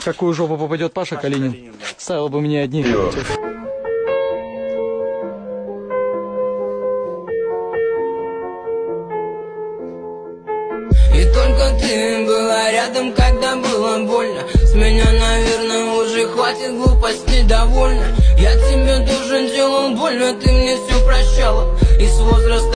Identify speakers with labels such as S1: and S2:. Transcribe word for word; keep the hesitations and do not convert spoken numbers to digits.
S1: В какую жопу попадет Паша, Паша Калинин? Калинин да. Ставил бы мне одни.
S2: И только ты была рядом, когда было больно. С меня, наверное, уже хватит глупости довольно. Я тебе тоже делал больно, ты мне все прощала. И с возраста